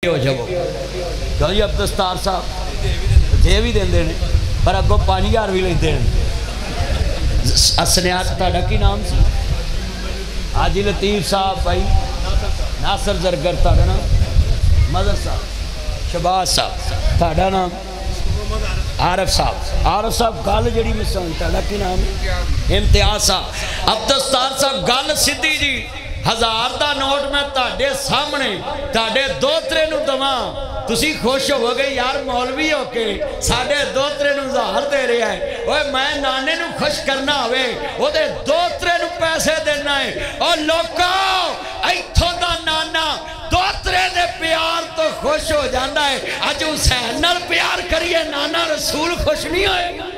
ہو جاؤ کیوں جی عبدالستار صاحب دے بھی دیں دینے پر اگو 5000 بھی لیتے ہیں اسنیات تاڑا کی نام سی حاجی لطیف صاحب بھائی ناصر زرگر تاڑا نام مظہر صاحب شباز صاحب تاڑا نام عارف صاحب گل جڑی مسان تاڑا کی نام امتیاز صاحب عبدالستار صاحب گل سدھی جی 1000 دا نوٹ میں تاڑے سامنے تاڑے دوترے نو دماں تسی خوش ہو گئے یار مولوی ہو کے ساڑھے دوترے نو 1000 دے رہے ہیں اوہ میں نانے نو خوش کرنا ہوئے وہ دے دوترے نو پیسے دینا ہے اور لوکاں ایتھوں دا نانا دوترے دے پیار تو خوش ہو جاندہ ہے آج حسین نال پیار کریے نانا رسول خوش نہیں ہوئے گا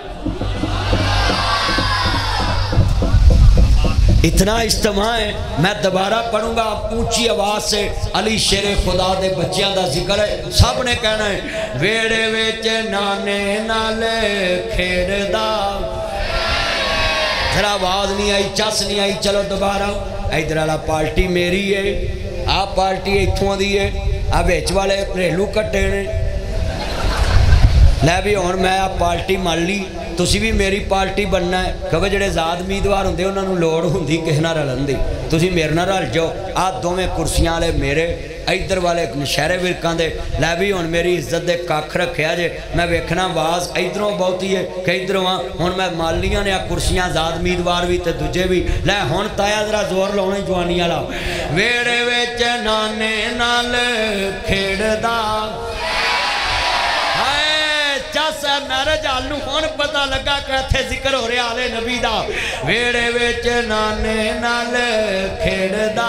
اتنا اجتماع ہے میں دوبارہ پڑھوں گا اونچی آواز سے علی شیر خدا دے بچیاں دا ذکر ہے سب نے کہنا ہے ویڑے ویچ نانے نالے کھیڑ دا ذرا آواز نہیں آئی چس نہیں آئی چلو دوبارہ ادھر والا پارٹی میری ہے آپ پارٹی ایتھوں دی ہے آپ بیچ والے پریلو کٹے نے لے بھی ہون میں آپ پارٹی مان لی تسی بھی میری پارٹی بننا ہے کیونکہ جڑے زاد امیدوار ہوندے انہاں نوں لوڑ ہوندی کسے نال رلن دی تسی میرے نال رل جاؤ آ دوویں کرسیاں والے میرے ادھر والے نشہرے ورکاں دے لے بھی ہن میری عزت دے ککھ رکھیا جے میں ویکھنا آواز ادھروں بہتی ہے کہ ادھروں ہن میں مالیاں نے کرسیاں زاد امیدوار بھی تے دوجے بھی لے ہن تایا ذرا زور لاؤنا جوانی والا ویڑے وچ نانے نال کھیڑدا چاسا میرے جالنو ہون پتا لگا کہتے ذکر ہو رہے آلے نبی دا ویڑے ویچ نانے نال کھیڑ دا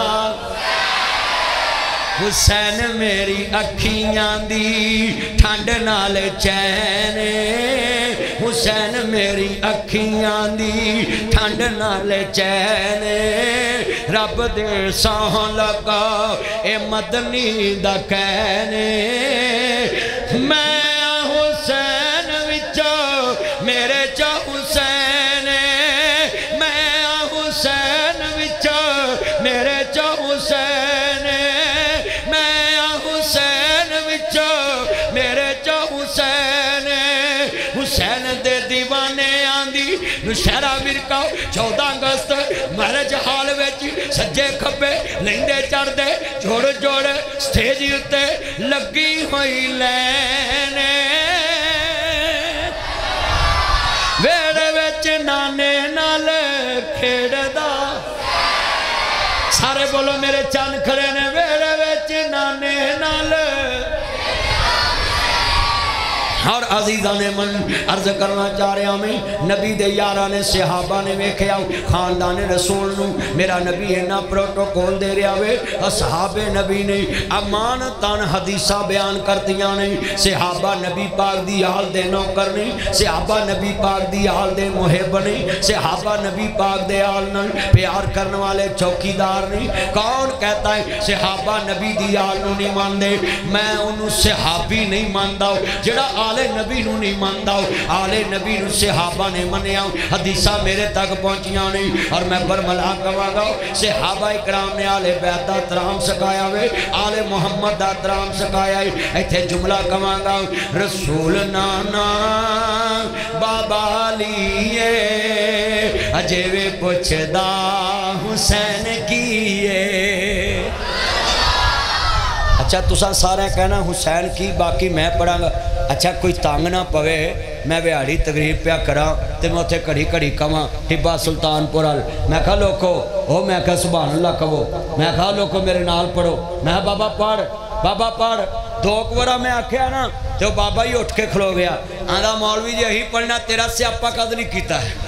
حسین میری اکھیاں دی ٹھنڈ نال چین حسین میری اکھیاں دی ٹھنڈ نال چین رب دے ساں لگا اے مدنی دا کہنے میں حسین وچو میرے چا حسین میں حسین وچو میرے چا حسین میں حسین وچو میرے چا حسین حسین دے دیوانے آندی نشہرہ ورکاؤ 14 اگست مرج حال ویچ سجے کھپے لیندے چڑھ دے جوڑ جوڑ سٹیجی اتے لگی ہوئی لینے ویڑے ویچ نانے نال کھیڑ دا سارے بولو میرے چان کھڑے نے ویڑے ویچ نانے نال اور عزیزہ نے من عرض کرنا چاہ رہے ہمیں نبی دے یارانے صحابہ نے ویکھیا خاندان رسول نو میرا نبی ہے نا پروٹوکول دے رہا ہوئے اصحاب نبی نے امانتاً حدیثہ بیان کرتیاں نے صحابہ نبی پاک دی حال دے نوکر نے صحابہ نبی پاک دی حال دے محب نے صحابہ نبی پاک دے حال نے پیار کرنے والے چوکیدار نے کون کہتا ہے صحابہ نبی دی حال نو نہیں مان دے میں انہوں صحابی نہیں ماندہ ہوں جڑا آلے نبی نو نہیں ماندہ ہوں آلے نبی نو صحابہ نے منیا ہوں حدیثہ میرے تک پہنچیاں نہیں اور میں برملا کہا گا صحابہ اکرام نے آلے بیت دا ترام سکایا ہوئے آلے محمد دا ترام سکایا ہے ایتھے جملہ کہا گا رسول نانا بابا لیے اجیوے پوچھ دا حسین کیے اچھا تساں سارے کہنا حسین کی باقی میں پڑھا گا اچھا کوئی تانگ نہ پوے میں بیاڑی تقریب پیا کرا تے میں اتھے کڑی کڑی کما ٹبا سلطان پورال میں کہا لوکو او میں کہا سبحان اللہ کہو میں کہا لوکو میرے نال پڑھو میں بابا پڑھ دوک ورہ میں آکھیا نا تو بابا ہی اٹھ کے کھلو گیا آندھا مولوی جی ہی پڑھنا تیرا سیاپا قد نہیں کیتا ہے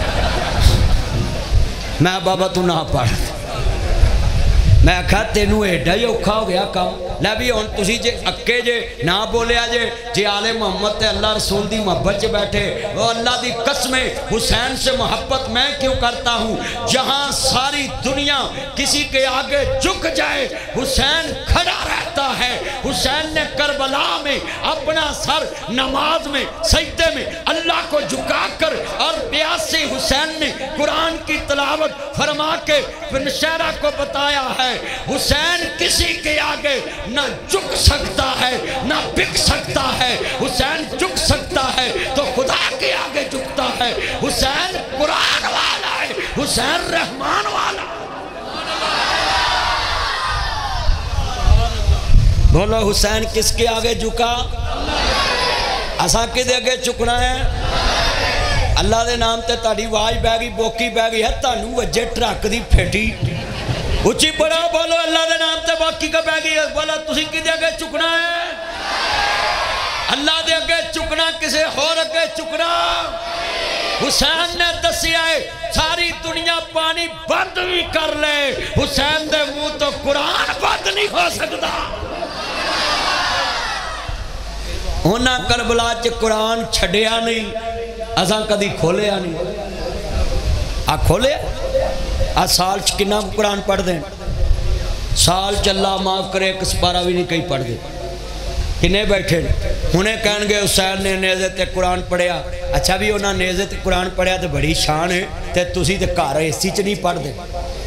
میں بابا تو نہ پڑھ میں کہا تینوں ایڈا ہی اوکھا ہو گیا کام لے بھی ہون تسی جے اکے جے نہ بولیا جے آل محمد تے اللہ رسول دی محبت چے بیٹھے وہ اللہ دی قسمیں حسین سے محبت میں کیوں کرتا ہوں جہاں ساری دنیا کسی کے آگے جھک جائے حسین کھڑا رہتا ہے حسین نے کربلا میں اپنا سر نماز میں سجدے میں اللہ کو جھکا کر اور پیاسی حسین نے قرآن کی تلاوت فرما کے نشہرہ کو بتایا ہے حسین کسی کے آگے نہ جھک سکتا بک سکتا ہے، حسین جھک سکتا ہے تو خدا کے آگے جھکتا ہے۔ حسین قرآن والا ہے، حسین رحمان والا۔ بولو حسین کس کے آگے جھکا؟ اساں کدے آگے چکنا ہے؟ اللہ دے نام تے تاڑی واج بہ گئی، بوکی بہ گئی ہے، تانوں وجے ٹرک دی پھیٹی اچھی پڑھا بولو اللہ دے نام تے باقی کا بہ گئی ہے، بولا تسی کدے آگے چکنا ہے؟ اللہ دے آگے چکنا، کسے اور آگے چکنا؟ حسین نے دسیا ہے ساری دنیا پانی بند بھی کر لے، حسین دے منہ تو قرآن بند نہیں ہو سکتا۔ ہونا کربلا چ قرآن چھڑیا نہیں، ازاں کدی کھولیا نہیں۔ آ کھولے آ سال چ کنا قرآن پڑھ دیں؟ سال چ اللہ معاف کرے ایک سپارہ بھی نہیں کہیں پڑھ دیں۔ کنے بیٹھے انہیں کہن گے حسین نے نیزے تے قرآن پڑھیا، اچھا بھی انہاں نیزے تے قرآن پڑھیا تو بڑی شان ہے، تے تسی تے گھر اسی چ نہیں پڑھ دیں؟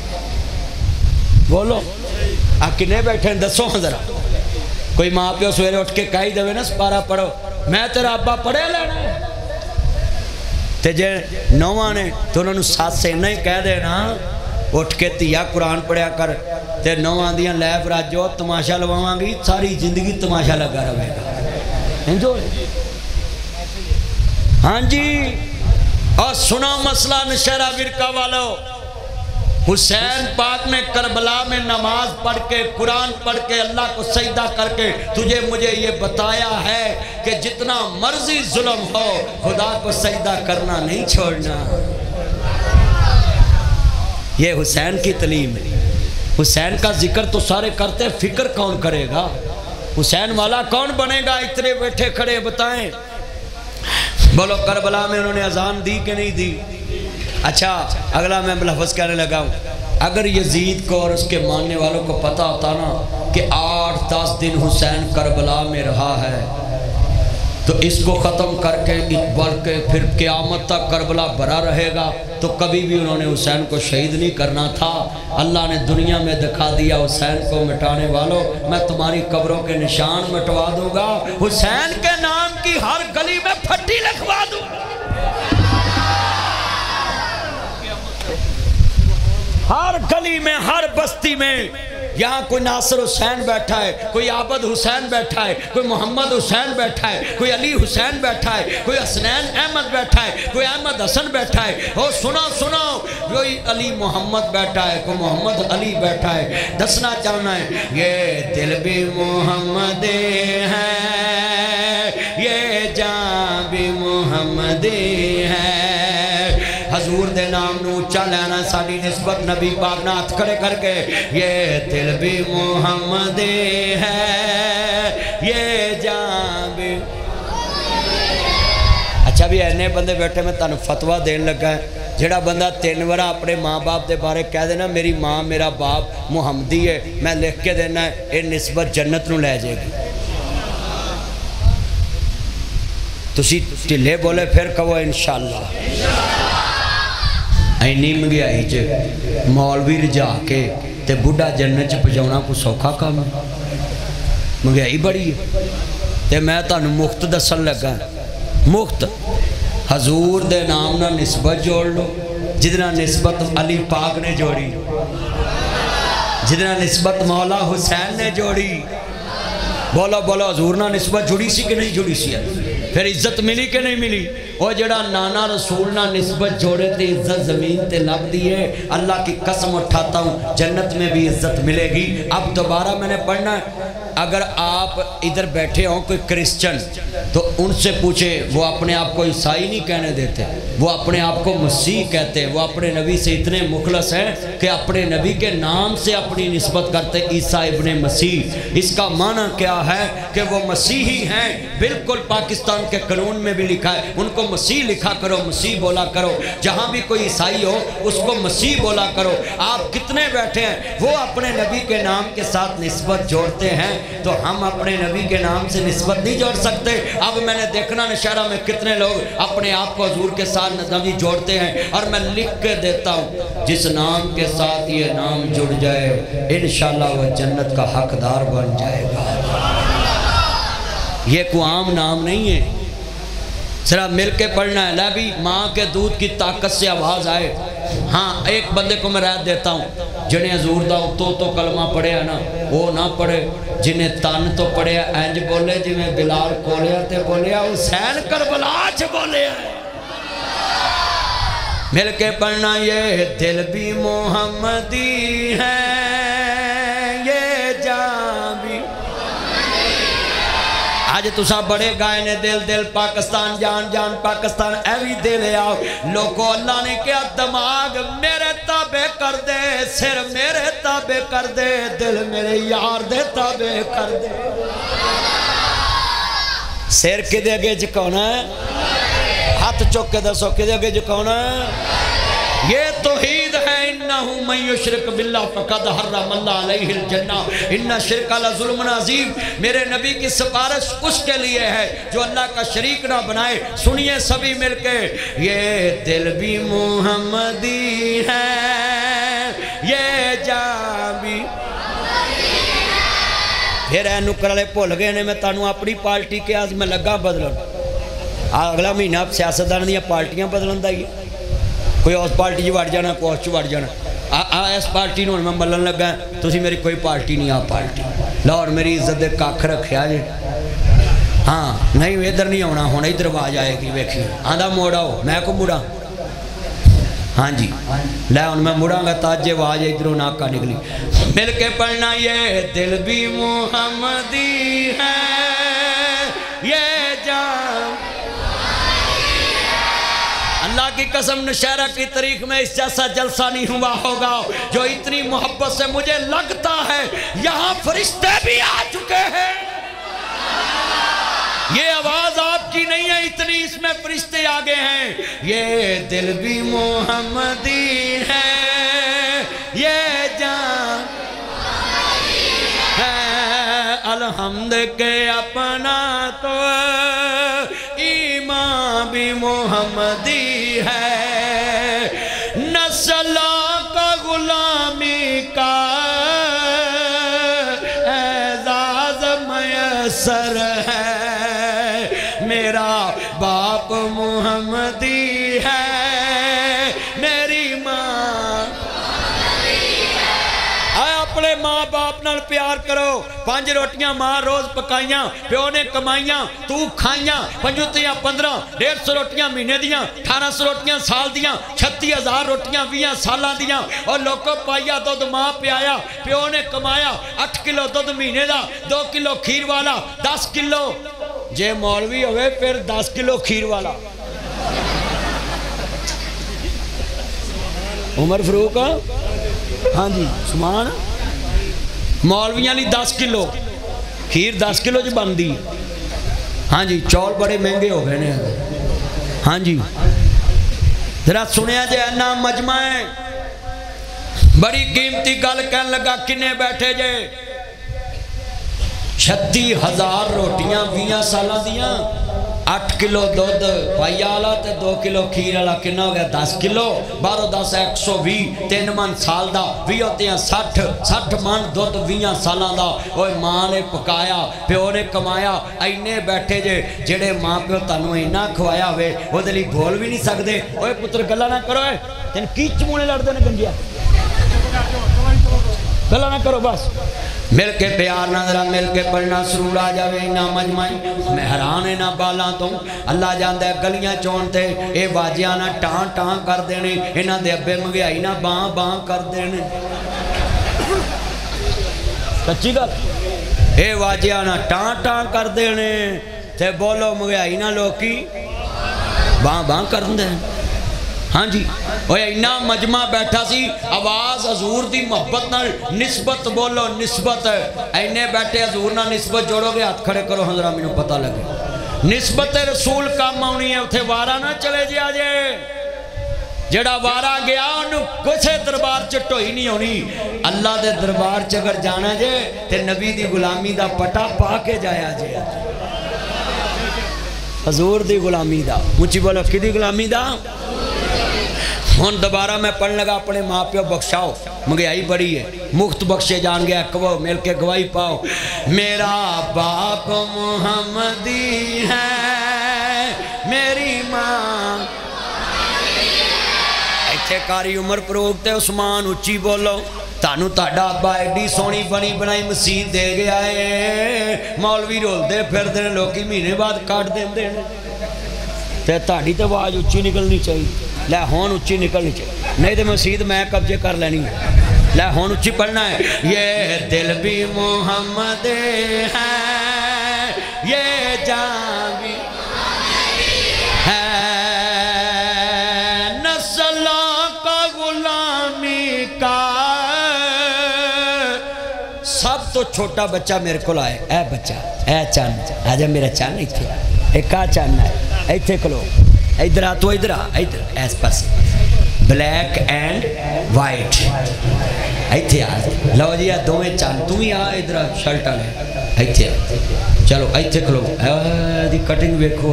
بولو آ کنے بیٹھے دسو ذرا۔ کوئی ماں پیو سویرے اٹھ کے کہی دے نا سپارہ پڑھو، میں تیرا ابا پڑھے لینا ہے، تے جے نوواں نے تو انہوں نے ساتھ سے نہیں کہہ دے نا اٹھ کے تیا قرآن پڑھیا کر، تے نوواں دیاں لیب راجو تماشا لواواں گی، ساری زندگی تماشا لگا رہے گا۔ ہاں جی، اور سنو مسئلہ نشہرہ ورقہ والو، حسین پاک نے کربلا میں نماز پڑھ کے قرآن پڑھ کے اللہ کو سجدہ کر کے تجھے مجھے یہ بتایا ہے کہ جتنا مرضی ظلم ہو خدا کو سجدہ کرنا نہیں چھوڑنا۔ یہ حسین کی تعلیم ہے۔ حسین کا ذکر تو سارے کرتے، فکر کون کرے گا؟ حسین والا کون بنے گا؟ اتنے بیٹھے کھڑے بتائیں۔ بولو کربلا میں انہوں نے اذان دی کہ نہیں دی؟ اچھا اگلا میں لفظ کہنے لگا ہوں، اگر یزید کو اور اس کے ماننے والوں کو پتہ ہوتا نا کہ 8-10 دن حسین کربلا میں رہا ہے تو اس کو ختم کر کے بڑھ کے پھر قیامت تک کربلا بھرا رہے گا، تو کبھی بھی انہوں نے حسین کو شہید نہیں کرنا تھا۔ اللہ نے دنیا میں دکھا دیا حسین کو مٹانے والوں میں تمہاری قبروں کے نشان مٹوا دوں گا، حسین کے نام کی ہر گلی میں پھٹی لکھوا دوں گا۔ ہر گلی میں، ہر بستی میں، یہاں کوئی ناصر حسین بیٹھا ہے، کوئی عابد حسین بیٹھا ہے، کوئی محمد حسین بیٹھا ہے، کوئی علی حسین بیٹھا ہے، کوئی حسنین احمد بیٹھا ہے، کوئی احمد حسن بیٹھا ہے، او سنو کوئی علی محمد بیٹھا ہے، کوئی محمد علی بیٹھا ہے۔ دسنا چاہنا ہے یہ دل بھی محمد ہے، یہ جان بھی محمد ہے۔ حضور دے نام نو اچھا لینا ساڑی نسبت نبی پاک نہ ہاتھ کھڑے کر کے، یہ دل بھی محمد ہے، یہ جان بھی۔ اچھا بھی اینے بندے بیٹھے میں تانوں فتوہ دین لگا ہے، جڑا بندہ 3 ورہ اپنے ماں باپ دے بارے کہہ دینا میری ماں میرا باپ محمدی ہے، میں لکھ کے دینا ہے یہ نسبت جنت نو لے جائے گی۔ تسی ٹلے بولے پھر کہو انشاءاللہ۔ اینی مہنگائی چ مولوی رجا کے تے بڈھا جنت چ پجاونا کو سوکھا کام ہے؟ مہنگائی بڑی ہے۔ تے میں تانوں مفت دسن لگا، مفت حضور دے نام نہ نسبت جوڑ لو، جتنا نسبت علی پاک نے جوڑی، جتنا نسبت مولا حسین نے جوڑی۔ بولو بولو حضور نہ نسبت جڑی سی کہ نہیں جڑی سی؟ پھر عزت ملی کہ نہیں ملی؟ وہ جڑا نانا رسول نہ نسبت جوڑے تے عزت زمین تے لگ دیئے، اللہ کی قسم اٹھاتا ہوں جنت میں بھی عزت ملے گی۔ اب دوبارہ میں نے پڑھنا ہے، اگر آپ ادھر بیٹھے ہوں کوئی کرسچن تو ان سے پوچھے، وہ اپنے آپ کو عیسائی نہیں کہنے دیتے، وہ اپنے آپ کو مسیح کہتے ہیں، وہ اپنے نبی سے اتنے مخلص ہیں کہ اپنے نبی کے نام سے اپنی نسبت کرتے عیسیٰ ابن مسیح۔ اس کا معنی کیا ہے کہ وہ مسیحی ہیں، بالکل پاکستان کے قانون میں بھی لکھا ہے ان کو مسیح لکھا کرو، مسیح بولا کرو، جہاں بھی کوئی عیسائی ہو اس کو مسیح بولا کرو۔ آپ کتنے بیٹھے ہیں وہ اپنے نبی کے نام کے ساتھ نسبت جوڑتے ہیں، تو ہم اپنے نبی کے نام سے نسبت نہیں جوڑ سکتے۔ اب میں نے دیکھنا نشہرہ میں کتنے لوگ اپنے آپ کو حضور کے ساتھ نبی جوڑتے ہیں، اور میں لکھ کے دیتا ہوں جس نام کے ساتھ یہ نام جڑ جائے انشاءاللہ وہ جنت کا حقدار بن جائے گا۔ یہ کوئی عام نام نہیں ہے، ذرا مل کے پڑھنا ہے۔ بھی ماں کے دودھ کی طاقت سے آواز آئے۔ ہاں ایک بندے کو میں رائے دیتا ہوں، جنہیں حضور دا تو کلمہ پڑھے ہے نا وہ نہ پڑھے، جنہیں تن تو پڑھے اینج بولے جی میں بلال کولیا تے بولیا حسین کربلا چ بولے ہے۔ مل کے پڑھنا، یہ دل بھی محمدی ہے، یہ جان بھی آج تسا بڑے گائے نے دل دل پاکستان، جان جان پاکستان، ایوی دل آؤ لوگو اللہ نے کیا دماغ میرے تابع کر دے، سر میرے تابع کر دے، دل میرے یار دے تابع کر دے۔ سر کدے اگے جھکانا ہے؟ ہاتھ چوک کے دسو کدے اگے جھکانا ہے؟ یہ توحید ہے۔ انہو من یشرک باللہ فقد حرم اللہ علیہ الجنہ ان شرک لظلم عظیم۔ میرے نبی کی سفارش اس کے لیے ہے جو اللہ کا شریک نہ بنائے۔ سنیے سبھی مل کے، یہ دل بھی محمدی ہے، یہ جان بھی پھر اے نکر والے بھول گئے نے، میں تانوں اپنی پارٹی کے آج میں لگا بدلن۔ اگلا مہینہ سیاستدان دیا پارٹیاں بدلن دا ہی، کوئی اس پارٹی وڑ جانا، کوئی اس وڑ جانا۔ اس پارٹی نوں میں ملن لگا ہے، تسی میری کوئی پارٹی نہیں، آپ پارٹی لاہور میری عزت دے کاکھ رکھیا جی۔ ہاں نہیں ادھر نہیں آنا، ہونا ادھر آواز آئے گی، ویکھی آدھا موڑا ہو میں کو مڑا، ہاں جی لے ان میں مڑا گا تاجے آواز ادھروں ناکا نکلی۔ مل کے پڑھنا، یہ دل بھی محمدی ہے، یہ جان اللہ کی قسم نشہرہ کی تاریخ میں اس جیسا جلسہ نہیں ہوا ہوگا جو اتنی محبت سے مجھے لگتا ہے یہاں فرشتے بھی آ چکے ہیں۔ یہ آواز آپ کی نہیں ہے، اتنی اس میں فرشتے آگے ہیں۔ یہ دل بھی محمدی ہے، یہ جان ہے، الحمد کے اپنا تو ایمان بھی محمدی ہے، نسلوں کا غلامی کا اعزاز میسر ہے، میرا باپ محمدی ہے، میری ماں اپنے ماں باپ نال پیار کرو۔ 5 روٹیاں ماں روز پکائیاں، پیو نے کمائیاں، تو کھائیاں، 55 15 150 روٹیاں مہینے دیاں، 1800 روٹیاں سال دیاں، 36,000 روٹیاں 20 سالاں دیاں، اور لوگوں پائیا دودھ ماں پیایا، پیو نے کمایا 8 کلو دودھ مہینے دا، 2 کلو کھیر والا، 10 کلو جے مولوی ہوئے پھر 10 کلو کھیر والا۔ عمر فروق ہاں جی سمان مولویاں لی 10 کلو کھیر 10 کلو جو بندی، ہاں جی چول بڑے مہنگے ہو گئے نے، ہاں جی ذرا سنیا جے اینا مجمع ہے، بڑی قیمتی گل کہن لگا کنے بیٹھے جے، 36,000 روٹیاں 20 سالہ دیاں، 8 کلو دودھ پائیا والا تے 2 کلو کھیر والا کنا ہو گیا 10 کلو، 12 10 120 3 من سال دا 20 ہوتے ہیں 60 من دودھ 20 سالاں دا، اوہ ماں نے پکایا پیو نے کمایا، اینے بیٹھے جے جڑے ماں پیو تانوں اینا کھوایا ہوئے وہ دلی بھول بھی نہیں سکتے۔ اوہ پتر گلہ نہ کرو ہے، تین کی چمونے لڑ دینے گنجیا، گلہ نہ کرو بس، مل کے پیار نہ ذرا مل کے پڑھنا سرور آ جاوے نہ مجمعی میں حیران ہے نہ بالاں تو اللہ جاندہ ہے گلیاں چونتے اے باجیاں نہ ٹان ٹان کر دینے انہاں دے ابے مگیائی نہ باں باں کر دینے، سچی گل اے واجیاں نہ ٹان ٹان کر دینے تے بولو مگیائی نہ لوکی باں باں کر دینے۔ ہاں جی وہ اینا مجمع بیٹھا سی، آواز حضور دی محبت نہ نسبت بولو نسبت ہے، اینے بیٹھے حضور نہ نسبت جوڑو گے ہاتھ کھڑے کرو حضرہ میں پتہ لگے نسبت رسول کام آنی ہے، اتھے وارا نہ چلے جی آجے جڑا وارا گیا انہوں کچھ دربار چٹو ہی نہیں ہونی، اللہ دے دربار چگر جانا جے تے نبی دی غلامی دا پٹا پا کے جایا جے، حضور دی غلامی دا مجھے بولو کی دی غلامی دا۔ ہون دوبارہ میں پڑھنے لگا اپنے ماں پیو بخشاؤ مہنگائی بڑی ہے مفت بخشے جان گیا کبو مل کے گواہی پاؤ میرا باپ محمدی ہے میری ماں ایتھے کاری عمر فاروق تے عثمان اچھی بولو تانوں تہاڈا ابا ایڈی سونی بنی بنائی مسیت دے گیا ہے مولوی رول دے پھر دے لوکی مہینے بعد کاٹ دیں دے تے تہاڈی تے آواز اچھی نکلنی چاہیے لے ہون اچھی نکلنی چاہیے نہیں تے مسیت میں قبضے کر لینی ہے لے ہون اچھی پڑھنا ہے یہ دل بھی محمد ہے یہ جان بھی ہے نسلوں کا غلامی کا سب تو چھوٹا بچہ میرے کو لائے اے بچہ اے چاند آجا میرا چاند ایتھے ایک کا چاند ہے ایتھے کلو ادھر آ تو ادھر آ ادھر ایس پاس بلیک اینڈ وائٹ ایتھے آ لو جی دو میں چاند تم ہی آ ادھر شرٹ آلے ایتھے آ چلو ایتھے کلو دی کٹنگ بیکھو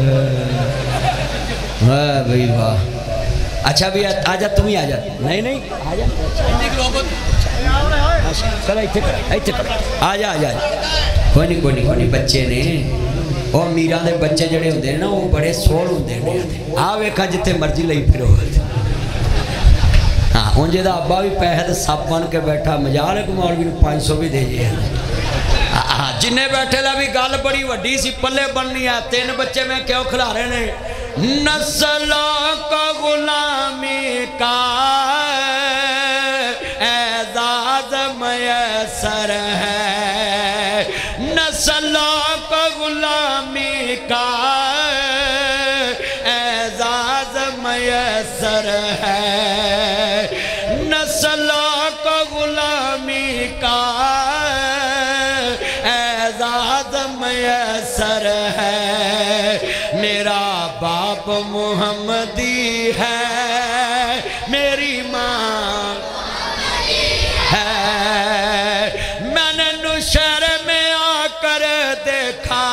بھئی واہ اچھا بھی آجا تم ہی آجا نہیں نہیں آجا چلو ایتھے کرو آجا آجا کوئی نہیں بچے نے وہ میران دے بچے جڑے ہوندے ہیں نا وہ بڑے سول ہوندے ہیں آویکھا جتے مرضی لئی پھرو ہاں انجھے دا ابا بھی پہد سب بن کے بیٹھا مجال ہے کہ مولوی نے 500 بھی دے جئے جنہیں بیٹھے لا بھی گال بڑی وڈی سی پلے بننی ہے 3 بچے میں کیوں کھلا رہے نے نسلوں کا غلامی کا اعزاز میسر ہے نسلوں کا غلامی کا اعزاز میسر ہے نسلوں کا غلامی کا اعزاز میسر ہے میرا باپ محمدی ہے میری ماں ہے میں نے نوشہر میں آ کر دیکھا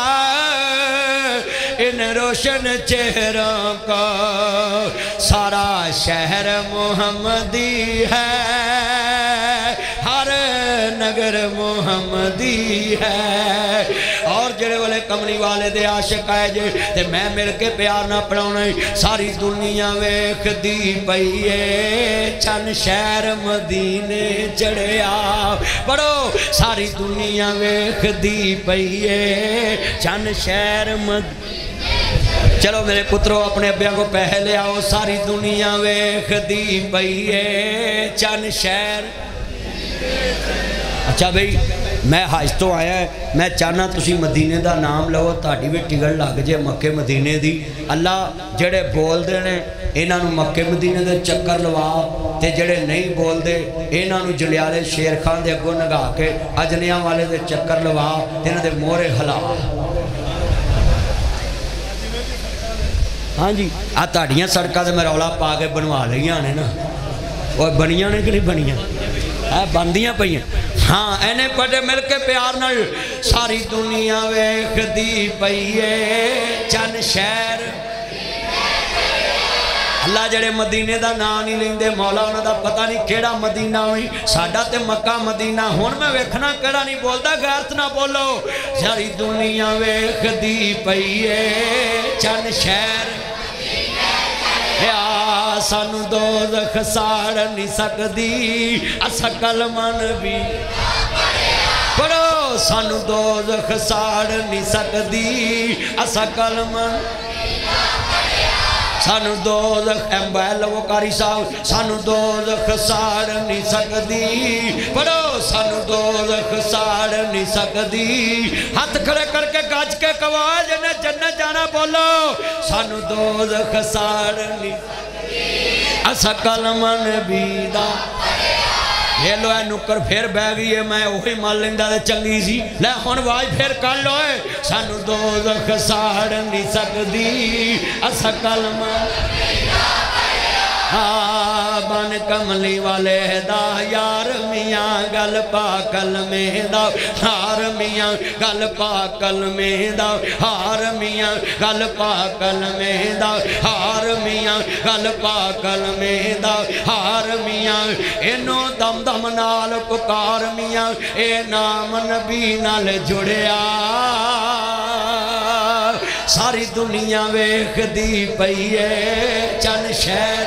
ان روشن چہروں کو سارا شہر محمدی ہے ہر نگر محمدی ہے اور جڑے والے کملی والے دے عاشق آئے جے تے میں مل کے پیار نہ پڑھاؤں ساری دنیا ویکھ دی پئیے چن شہر مدینے چڑھیا پڑھو ساری دنیا ویکھ دی پئیے چن شہر مدینے چلو میرے پتروں اپنے ابیاں کو پہلے آؤ ساری دنیا ویکھ دی پئیے چن شہر اچھا بھئی میں حج تو آیا ہے میں چاہنا تسی مدینے دا نام لو تاڑی بھی ٹگڑ لگ جے مکے مدینے دی اللہ جڑے بول دے نے اینا نو مکے مدینے دے چکر لوا تے جڑے نہیں بول دے اینا نو جلیالے شیر خان دے اگو نگا کے اجنیاں والے دے چکر لوا اینا دے مورے حلا ہاں جی تاڑیاں سڑکہ دے میں رولا پا کے بنوا لئیاں نے نا وہ بنیاں نے کہ نہیں بنیاں بندیاں پہیاں ہاں اینے پڑے مل کے پیار نل ساری دنیا ویکھ دی پئیے چن شہر اللہ جڑے مدینے دا نام نہیں لیندے مولا انہاں دا پتہ نہیں کیڑا مدینہ ہوئی ساڈا تے مکہ مدینہ ہن میں ویکھنا کیڑا نہیں بولدا غیرت نہ بولو ساری دنیا ویکھ دی پئیے چن شہر یا سانو دوزخ ساڑ نہیں سکدی اسا کلمن بھی پڑھو سانو دوزخ ساڑ نہیں سکدی اسا کلمن سانو دوزخ ایمبیل وہ کاری صاحب سانو دوزخ ساڑ نہیں سکدی پڑھو سانو دوزخ ساڑ نہیں سکدی ہاتھ کھڑے کر کے گاج کے کوا جنہیں جنت جانا بولو سانو دوزخ ساڑ نہیں اسا کلمن بیدہ یہ لو ہے نکر پھر بہ گئی ہے میں وہی مال لیندہ دے چنگی سی لے ہون واج پھر کر لو ہے سانو دوزخ ساڑ نہیں سکدی اسا کلمن بن کملی والے دا یار میاں گل پا کلمے دا ہار میاں گل پا کلمے دا ہار میاں گل پا کلمے دا ہار میاں گل پا کلمے دا ہار میاں اینو دم دم نال پکار میاں اے نام نبی نال جڑیا ساری دنیا ویکھ دی پئیے چند شہر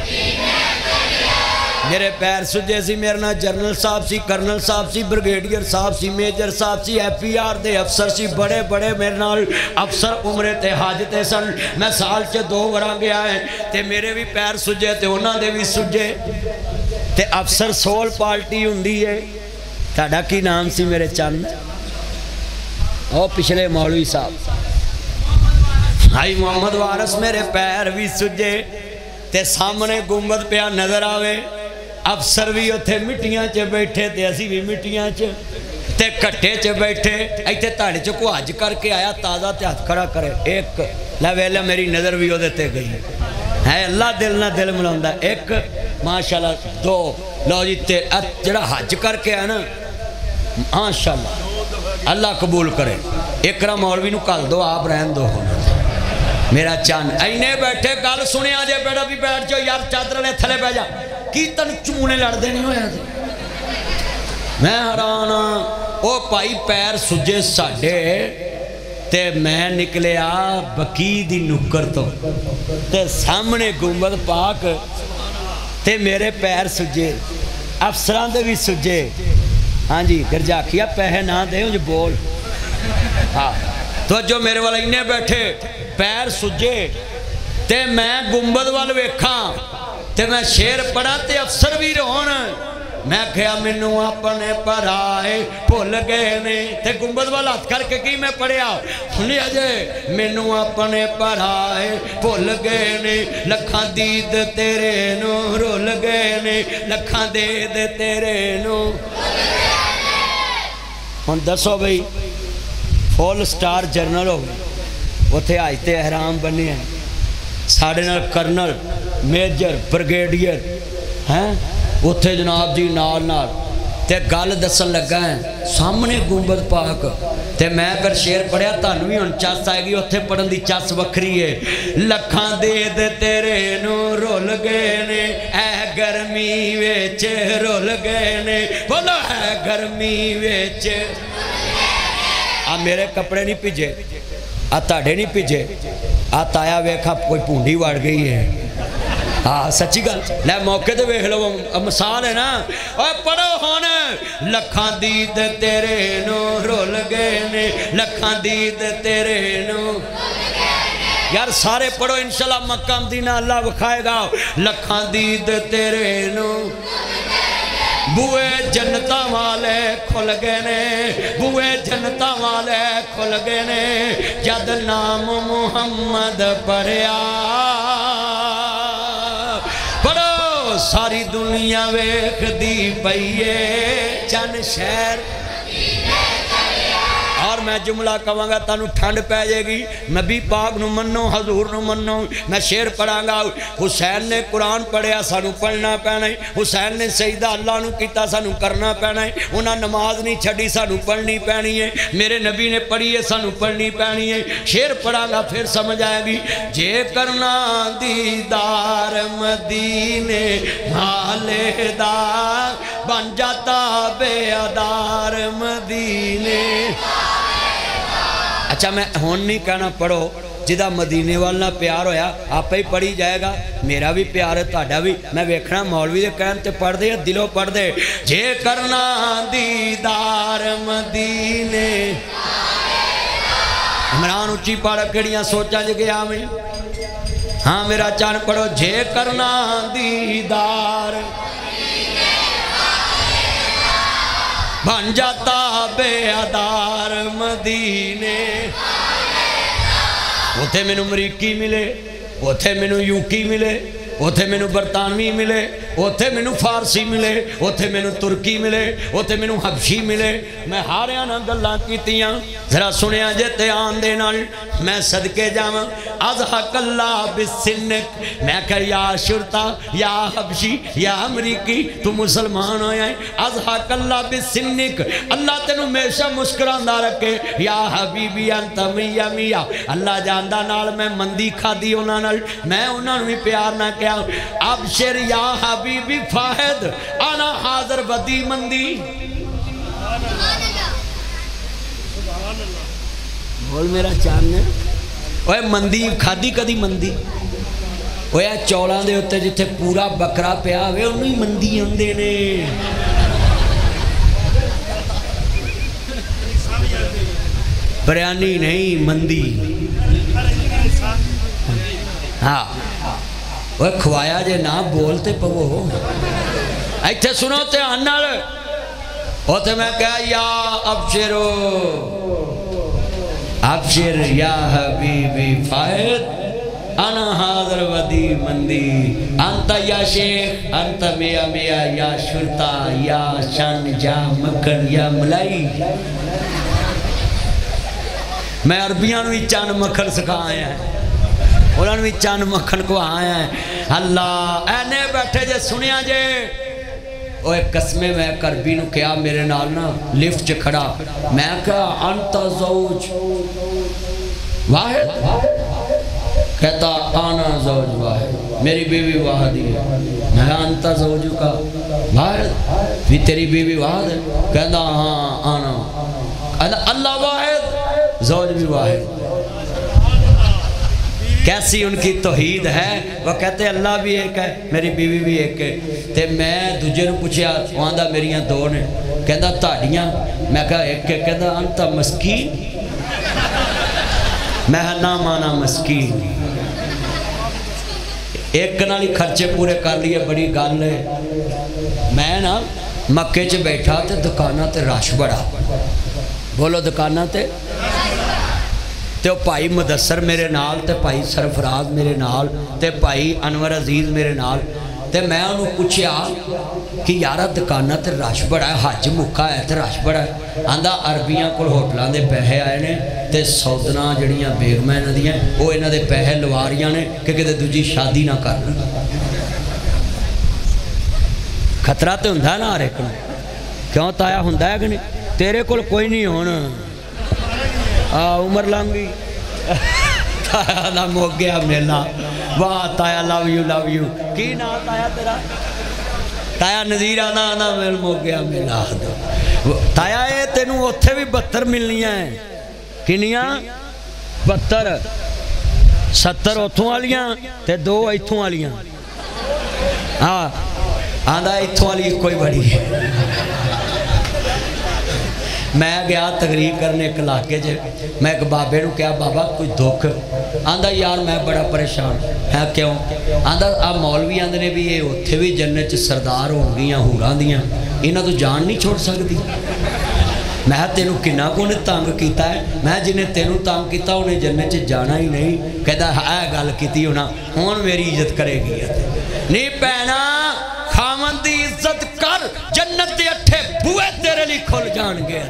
میرے پیر سجے سی میرے نا جنرل صاحب سی کرنل صاحب سی بریگیڈیئر صاحب سی میجر صاحب سی ایف پی آر دے افسر سی بڑے بڑے میرے نال افسر عمرے تے حاج تے سن میں سال چے 2 وراں گیا ہے تے میرے بھی پیر سجے تے انہاں دے بھی سجے تے افسر سول پارٹی ہوندی ہے تہاڈا کی نام سی میرے چند او پچھلے مولوی صاحب بھائی محمد وارث میرے پیر بھی سجے تے سامنے گنبد پہ نظر آوے افسر بھی اتھے مٹیاں چے بیٹھے تے اسی بھی مٹیاں چے تے کٹھے چے بیٹھے ایتے تاڑے چے کو حج کر کے آیا تازہ تے ہاتھ کھڑا کرے ایک لویلہ میری نظر بھی ہو دیتے گئی ہے اللہ دل نہ دل ملاؤں ایک ماشاءاللہ 2 لو جی تے جڑا حج کر کے آیا نا ماشاءاللہ اللہ قبول کرے اکرم مولوی نو کل دو آپ رہن دو ہونا میرا چاند اینے بیٹھے گل سنے آجے بیٹا بھی بیٹھ جو یار چادر لے تھلے بہ جا کی تن چونے لڑ دے نہیں ہویا تھے میں حرانا او پائی پیر سجے ساڑھے تے میں نکلیا بکی دی نکر تو تے سامنے گنبد پاک تے میرے پیر سجے افسران دے بھی سجے ہاں جی گرجا کیا پہے نہ دے مجھے بول ہاں تو جو میرے والا انہیں بیٹھے پیر سجے تے میں گنبد وال ویکھاں تے میں شیر پڑھا تے افسر بھی رہون میں کہا منو اپنے پر آئے بھول گئے نے تے گنبد والا ہاتھ کر کے کی میں پڑھیا سنی اجے منو اپنے پر آئے بھول گئے نے لکھاں دید تیرے نو رول گئے نے لکھاں دید تیرے نو ہن دسو بھئی فول سٹار جرنل ہو وہ تھے آئیتے احرام بنے ہیں ساڑھے نال کرنل میجر بریگیڈیئر ہیں وہ تھے جناب جی نال نال تے گل دسن لگا ہیں سامنے گنبد پاک تے میں اگر شیر پڑھیا تانوی ان چاس آئے گی اتھے پڑھن دی چاس وکری ہے لکھاں دید تیرے نو رول گئے نے اے گرمی ویچ رول گئے نے بولو اے گرمی ویچ میرے کپڑے نہیں پیجے تاڑے نہیں پیجے تایا ویکھا کوئی پونڈی وڑ گئی ہے سچی گل لے موقع دے ویکھ لو مثال ہے نا اوہ پڑھو ہونا لکھاں دید تیرے نو رول گئے نے لکھاں دید تیرے نو یار سارے پڑھو انشاءاللہ مکہ مدینہ اللہ بکھائے گا لکھاں دید تیرے نو بوئے جنتہ والے کھل گئے نے بوئے جنتہ والے کھل گئے نے جد نام محمد پڑھیا پڑھو ساری دنیا ویکھ دی پئیے چند شہر اور میں جملہ کہوں گا تانو ٹھنڈ پہ جائے گی نبی پاک نو منو حضور نو منو میں شیر پڑھاں گا حسین نے قرآن پڑھیا سانو پڑھنا پینا ہے حسین نے سجدہ اللہ نو کیتا سانو کرنا پینا ہے انہاں نماز نہیں چھڑی سانو پڑھنی پینی ہے میرے نبی نے پڑھی ہے سانو پڑھنی پینی ہے شیر پڑھاں گا پھر سمجھ آئے گی جے کرنا دیدار مدینے والے دا بن جاتا بے ادار مدینے اچھا میں ہون نہیں کہنا پڑھو جدہ مدینے والنا پیار ہویا آپ ہی پڑھی جائے گا میرا بھی پیار ہے تاڑا بھی میں ویکھنا مولوی دے کہنتے پڑھ دے یا دلوں پڑھ دے جے کرنا دیدار مدینے عمران اچھی پاڑا کڑیاں سوچا جگے آمیں ہاں میرا چان پڑھو جے کرنا دیدار بن جاتا بے ادار مدینے اتھے میں نو امریکی ملے اتھے میں نو یوکی ملے اتھے میں نو برطانوی ملے اتھے میں نو فارسی ملے اتھے میں نو ترکی ملے اتھے میں نو حبشی ملے میں ہارے آنا گلہ کیتیاں ذرا سنیا جے تے آن دے نال میں صدقے جاواں اضحک اللہ بسنک میں کہ یا شرطہ یا حبشی یا امریکی تو مسلمان ہویا ہے اضحک اللہ بسنک اللہ تینوں ہمیشہ مسکراندہ رکھے یا حبیبی انت میاں میاں اللہ جاندہ نال میں مندی کھا دی انہاں نال میں انہاں بھی پیار نہ کیا ابشر یا حبیبی فاہد انا حاضر ودی مندی بول میرا چاند اوہ مندی کھا دی کدی مندی اوہ چولاں دے ہوتے جتے پورا بکرا پیا ہوئے انہی مندی ہوندے نے بریانی نہیں مندی ہاں وہ کھوایا جے نہ بولتے پو ایتھے سنو تے آنال ہوتے میں کہا یا ابشرو ابشر یا حبیبی فائد انا حاضر ودی مندی انتا یا شیخ انتا میاں میاں یا شرطہ یا شان جا مکن یا ملائی میں عربیاں نوی چاند مکھن سکھا آیا ہے انہوں نے چاند مکھن کو آیا ہے اللہ اینے بیٹھے جے سنیا جے اوہ قسمیں میں کربی نو کیا میرے نال نا لفٹ چے کھڑا میں کہا انتا زوج واحد کہتا آنا زوج واحد میری بیوی واحدی ہے میں کہا انتا زوج کا واحد بھی تیری بیوی واحد ہے کہتا ہاں آنا اللہ واحد زوج بھی واحد کیسی ان کی توحید ہے وہ کہتے اللہ بھی ایک ہے میری بیوی بھی ایک ہے تے میں دوجے نو پوچھیا وہاں میریاں دو نے کہتا تاڑیاں میں کہا ایک ہے کہتا انتا مسکین میں نہ مانا مسکین ایک کنالی خرچے پورے کر لیے بڑی گال ہے میں نا مکے چے بیٹھا تے دکانہ تے رش بڑا بولو دکانہ تے بھائی مدثر میرے نال تے بھائی سرفراز میرے نال تے بھائی انور عزیز میرے نال تے میں انہوں پوچھیا کہ یارہ دکانہ تے رش بڑا ہے حج مکہ ہے تے رش بڑا ہے آندہ عربیاں کل ہوٹلان دے پہے آئے نے تے سودنا جڑیاں بیگمیں نہ دیاں وہ انہ دے پہے لواریاں نے کہ کدے دوجی شادی نہ کرنا خطرہ تے ہندہ نہ آرے کن کیوں تایا ہندہ ہے کہ نہیں تیرے کل کوئی نہیں ہونا عمر لانگی تایا نہ موگ گیا میلا واہ تایا لو یو کی نا تایا تیرا تایا نظیر آنا آنا میل موگ گیا میلا تایا اے تینوں اتھے بھی 72 ملنی ہیں کنیاں 72 70 اتھوں والیاں تے 2 ایتھوں والیاں ہاں آندھا ایتھوں والی کوئی بڑی ہے میں گیا تقریر کرنے ایک علاقے جے میں ایک بابے نو کیا بابا کوئی دکھ آندھا یار میں بڑا پریشان ہے کیوں آندھا آپ مولوی آندھے نے بھی یہ اتھے بھی جنت سردار ہو گیاں ہوران دیاں انہاں تو جان نہیں چھوڑ سکتی میں تینوں کنہ کو نے تانگ کیتا ہے میں جنہیں تینوں تانگ کیتا انہیں جنت جانا ہی نہیں کہتا ہے گل کیتی ہونا ہون میری عزت کرے گی نہیں پہنا خامن دی عزت کر جنت دے اٹھے بوئے تیرے لی کھل جان گے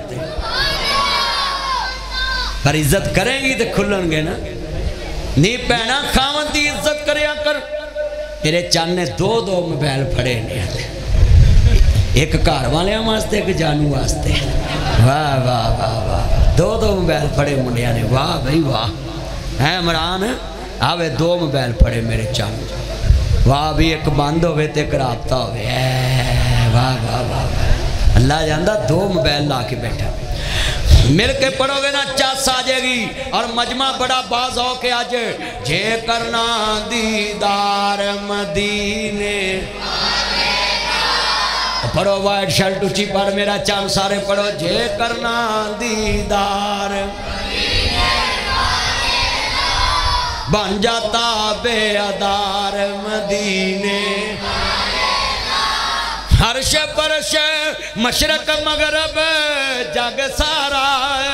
پر عزت کریں گی تو کھلن گے نا نہیں پہنا خامن دی عزت کریا کر میرے چان نے 2 موبائل پھڑے نہیں ایک کار والے واسطے ایک جانو واسطے واہ واہ واہ واہ 2 موبائل پھڑے منڈیا نے واہ بھائی واہ ہے عمران آوے 2 موبائل پھڑے میرے چان واہ بھی ایک بند ہوئے تے ایک رابطہ ہوئے واہ واہ واہ اللہ جاندہ 2 موبائل لا کے بیٹھا مل کے پڑھو گے نا چاس آ جائے گی اور مجمع بڑا باز ہو کے آج جے کرنا دیدار مدینے پڑھو وائٹ شرٹ اچھی پڑھ میرا چاند سارے پڑھو جے کرنا دیدار بن جاتا بے ادار مدینے عرش پرش مشرق مغرب جگ سارا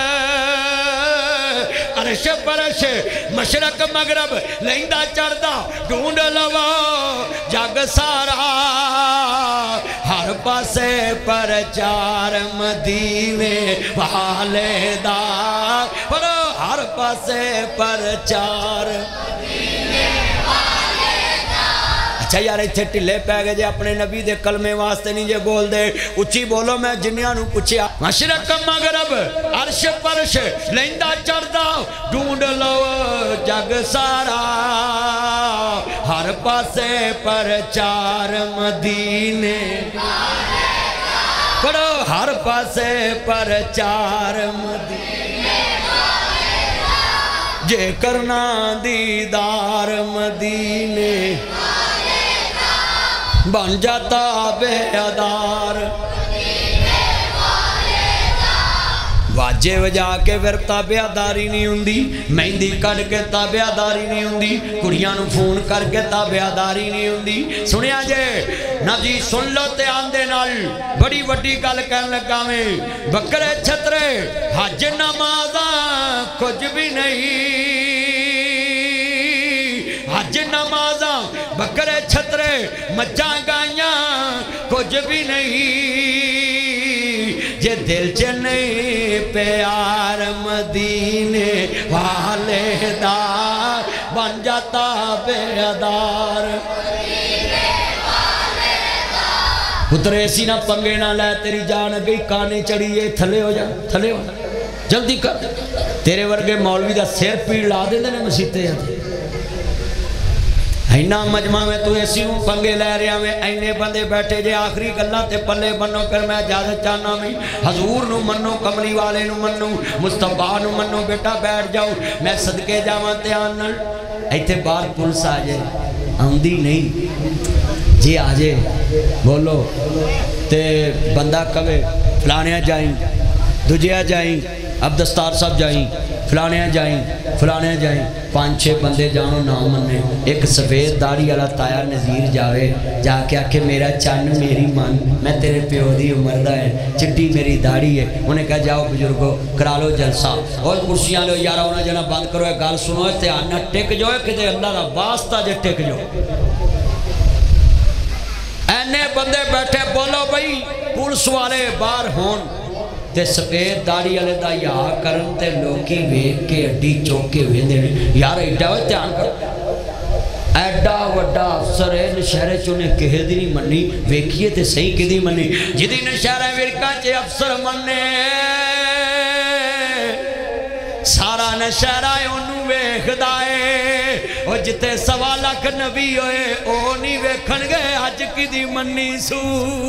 عرش پرش مشرق مغرب لیندہ چردہ ڈھونڈ لوا جگ سارا ہر پاسے پر چار مدینے والے دا ہر پاسے پرچار اچھا یار اتھے ٹلے پہ گئے جے اپنے نبی دے کلمے واسطے نہیں جے بول دے اچھی بولو میں جنیاں نو پوچھیا مشرق مغرب عرش پرش لیندہ چڑھدا ڈھونڈ لو جگ سارا ہر پاسے پرچار مدینے پڑھو ہر پاسے پرچار مدینے جے کرنا دیدار مدینے بن جاتا بے ادار واجے وجا کے پھر تابعداری نہیں ہوندی مہندی کٹ کے تابعداری نہیں ہوندی کڑیاں نو فون کر کے تابعداری نہیں ہوندی سنیا جے نا جی سن لو تے آندے نال بڑی وڈی گل کہن لگا میں بکرے چھترے حج نمازاں کچھ بھی نہیں حج نمازاں بکرے چھترے مچاں گائیاں کچھ بھی نہیں جے دل چ نہیں پیار مدینے والے دا بن جاتا بے ادار پترے ایسی نہ پنگے نہ لے تیری جان گئی کانے چڑھیے تھلے ہو جا تھلے ہو جلدی کر تیرے ورگے مولوی دا سیر پیڑ لا دے نے مسیتے جاتے اینا مجمع میں تو ایسی ہوں پنگے لے رہا میں اینے بندے بیٹھے جے آخری گلہ تے پلے بنو پھر میں اجازت چاہنا میں حضور نو منو کملی والے نو منو مصطفیٰ نو منو بیٹا بیٹھ جاؤ میں صدقے جاواں تے آنن ایتھے بار پلس آجے آمدی نہیں جی آجے بولو تے بندہ کبھے فلانیاں جائیں دجیاں جائیں اب دستار صاحب جائیں فلانیاں جائیں 5-6 بندے جانو نہ مننے ایک سفید داڑھی والا تایا نظیر جاوے جا کے آکھے میرا چن میری من میں تیرے پیو دی عمر دا ہے چٹی میری داڑھی ہے انہیں کہا جاؤ بزرگو کرا لو جلسہ اور کرسیاں لو یارا انہیں جنا بند کرو گال سنو تے آنا ٹک جو ہے کہ دے اللہ را واسطہ جے ٹک جو اینے بندے بیٹھے بولو بھئی پولیس والے باہر ہون تے سفید داڑھی والے دا یا کرن تے لوکی ویکھ کے اڈی چوکے ہوئے دے یار ایڈا ہوئے دھیان کر ایڈا وڈا افسر ہے نشہرے چونے کہے دی نہیں منی ویکھیے تے صحیح کی دی منی جدی نشہرے ورکا چے افسر مننے سارا نشہرہ انہوں ویکھ دائے اور جتے 1.25 لاکھ نبی ہوئے او نہیں ویکھن گئے حج کی دی منی سو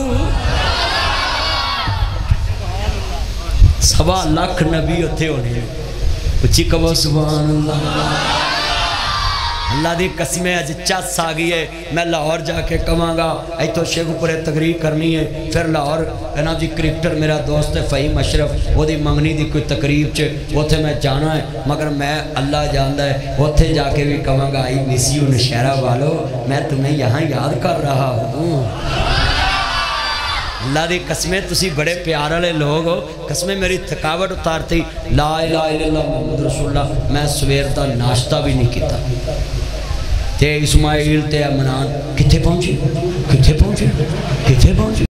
1.25 لاکھ نبی ہوتے ہونے اچھی کبھو سبحان اللہ اللہ دی قسمیں اج چس آگئی ہے میں لاہور جا کے کماں گا ایتو شیخ پورے تقریر کرنی ہے پھر لاہور کہنا جی کرکٹر میرا دوست ہے فہیم اشرف وہ دی منگنی دی کوئی تقریب چھے وہ تھے میں جانا ہے مگر میں اللہ جاندہ ہے وہ تھے جا کے بھی کماں گا آئی میسیو نشہرہ والو میں تمہیں یہاں یاد کر رہا ہوں اللہ دی قسمیں تسی بڑے پیار والے لوگ ہو قسمیں میری تھکاوٹ اتارتی لا الہ الا اللہ محمد رسول اللہ میں سویر دا ناشتہ بھی نہیں کیتا تے اسماعیل تے امنان کتھے پہنچے